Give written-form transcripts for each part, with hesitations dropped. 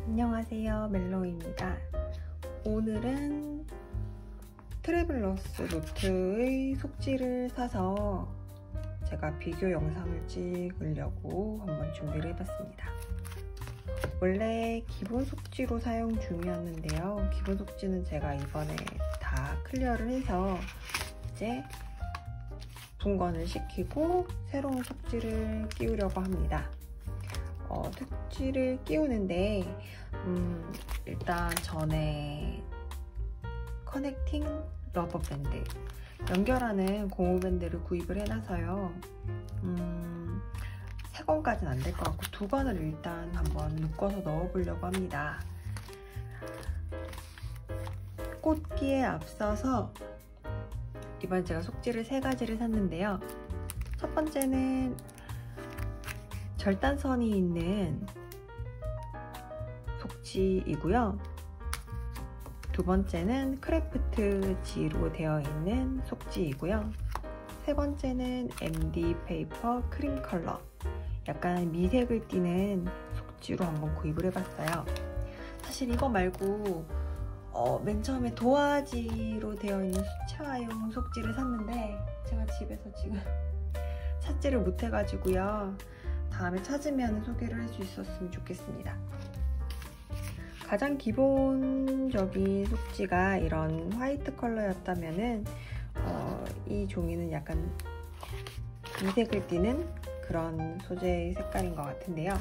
안녕하세요, 멜로우입니다. 오늘은 트래블러스 노트의 속지를 사서 제가 비교 영상을 찍으려고 한번 준비를 해봤습니다. 원래 기본 속지로 사용 중이었는데요. 기본 속지는 제가 이번에 다 클리어를 해서 이제 분건을 시키고 새로운 속지를 끼우려고 합니다. 속지를 끼우는데 일단 전에 커넥팅 러버 밴드, 연결하는 고무 밴드를 구입을 해놔서요. 3건까지는 안 될 것 같고 2건을 일단 한번 묶어서 넣어보려고 합니다. 꽂기에 앞서서 이번 제가 속지를 3가지를 샀는데요. 첫 번째는 절단선이 있는 속지이고요. 두 번째는 크래프트 지로 되어 있는 속지이고요. 세 번째는 MD 페이퍼 크림 컬러, 약간 미색을 띠는 속지로 한번 구입을 해봤어요. 사실 이거 말고 맨 처음에 도화지로 되어 있는 수채화용 속지를 샀는데 제가 집에서 지금 찾지를 못해가지고요. 다음에 찾으면 소개를 할 수 있었으면 좋겠습니다. 가장 기본적인 속지가 이런 화이트 컬러였다면은 이 종이는 약간 미색을 띠는 그런 소재의 색깔인 것 같은데요.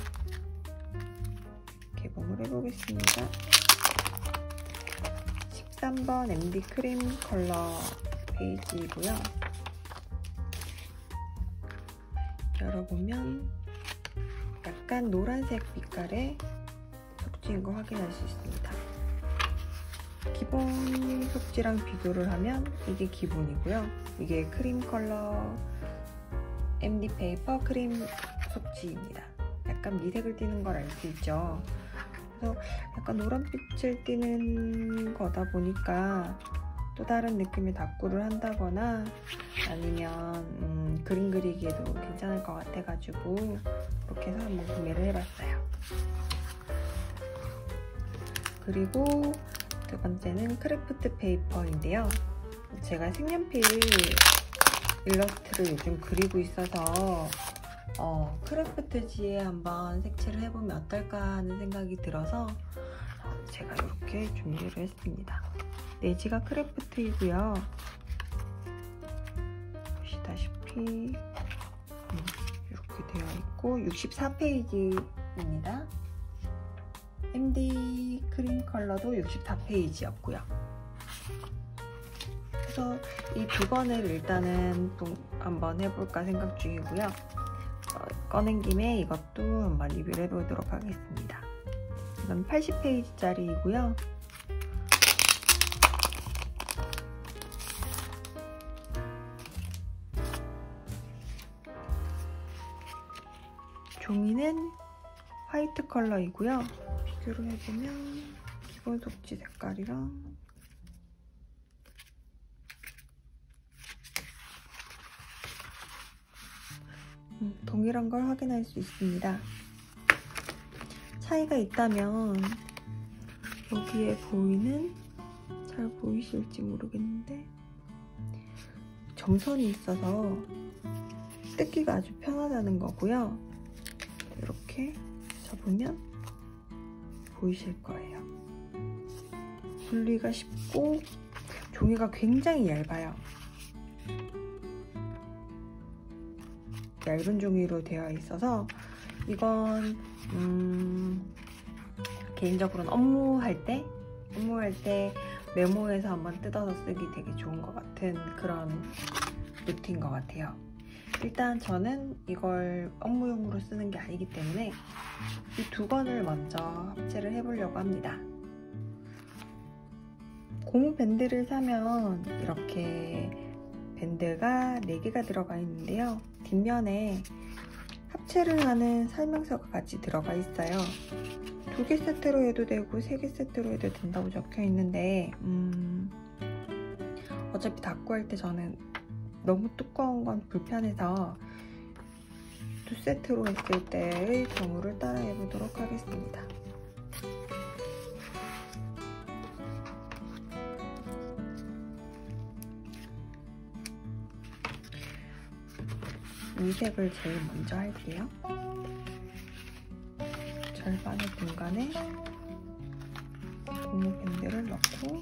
개봉을 해보겠습니다. 13번 MD 크림 컬러 페이지이고요. 열어보면 약간 노란색 빛깔의 속지인 거 확인할 수 있습니다. 기본 속지랑 비교를 하면 이게 기본이고요. 이게 크림 컬러 MD 페이퍼 크림 속지입니다. 약간 미색을 띠는 걸 알 수 있죠. 그래서 약간 노란빛을 띠는 거다 보니까 또 다른 느낌의 다꾸를 한다거나 아니면 그림 그리기에도 괜찮을 것 같아가지고 그렇게 해서 한번 구매를 해봤어요. 그리고 두 번째는 크래프트 페이퍼인데요. 제가 색연필 일러스트를 요즘 그리고 있어서 크래프트지에 한번 색칠을 해보면 어떨까 하는 생각이 들어서 제가 이렇게 준비를 했습니다. 내지가 크래프트이고요. 보시다시피 이렇게 되어 있고 64페이지입니다. MD 크림 컬러도 64페이지였고요. 그래서 이 2건을 일단은 또 한번 해볼까 생각 중이고요. 꺼낸 김에 이것도 한번 리뷰를 해보도록 하겠습니다. 이건 80페이지짜리이고요. 종이는 화이트 컬러이고요. 비교를 해보면 기본 속지 색깔이랑 동일한 걸 확인할 수 있습니다. 차이가 있다면 여기에 보이는, 잘 보이실지 모르겠는데 점선이 있어서 뜯기가 아주 편하다는 거고요. 이렇게 접으면 보이실 거예요. 분리가 쉽고 종이가 굉장히 얇아요. 얇은 종이로 되어 있어서 이건 개인적으로는 업무할 때 메모해서 한번 뜯어서 쓰기 되게 좋은 것 같은 그런 노트인 것 같아요. 일단 저는 이걸 업무용으로 쓰는 게 아니기 때문에 이 2건을 먼저 합체를 해보려고 합니다. 고무 밴드를 사면 이렇게 밴드가 4개가 들어가 있는데요. 뒷면에 합체를 하는 설명서가 같이 들어가 있어요. 2개 세트로 해도 되고 3개 세트로 해도 된다고 적혀 있는데 어차피 닦고 때 저는 너무 두꺼운 건 불편해서 2세트로 했을 때의 경우를 따라해 보도록 하겠습니다. 이색을 제일 먼저 할게요. 절반의 공간에 고무밴드를 넣고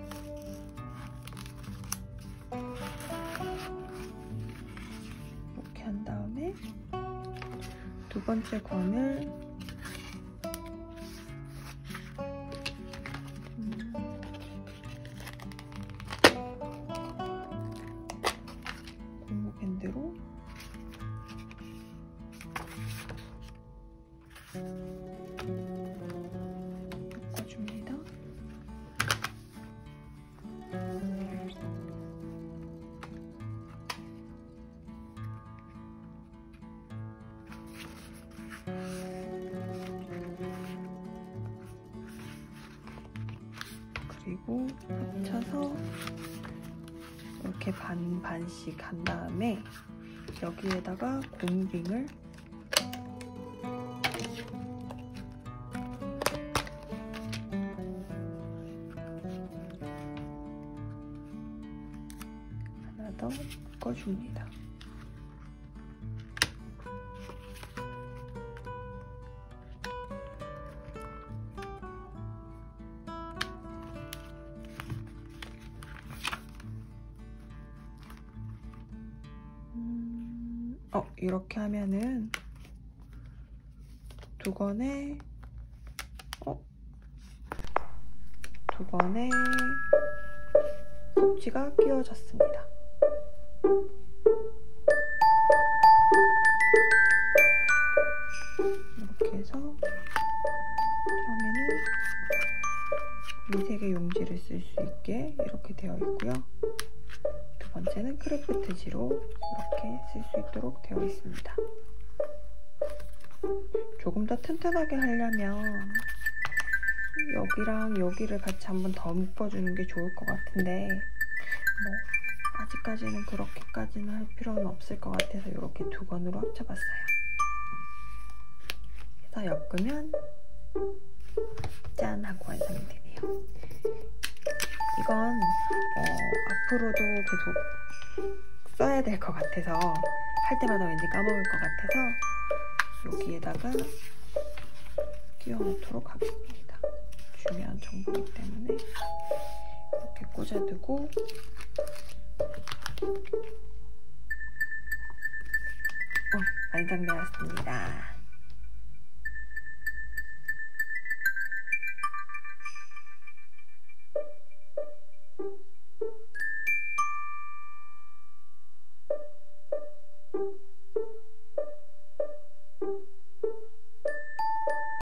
이렇게 한 다음에 두 번째 건을 고무밴드로 묶어줍니다. 그리고 합쳐서 이렇게 반씩 한 다음에 여기에다가 고무링을 하나 더 묶어줍니다. 이렇게 하면은 두 건의 속지가 끼워졌습니다. 이렇게 해서 처음에는 미색의 용지를 쓸 수 있게 이렇게 되어 있고요. 두 번째는 크래프트지로 이렇게 쓸 수 있도록 되어 있습니다. 조금 더 튼튼하게 하려면 여기랑 여기를 같이 한번 더 묶어주는 게 좋을 것 같은데 아직까지는 그렇게까지는 할 필요는 없을 것 같아서 이렇게 두 건으로 합쳐봤어요. 해서 엮으면 짠! 하고 완성이 되네요. 이건 앞으로도 계속 써야 될 것 같아서 할 때마다 왠지 까먹을 것 같아서 여기에다가 끼워 놓도록 하겠습니다. 중요한 정보이기 때문에 이렇게 꽂아두고 완성되었습니다.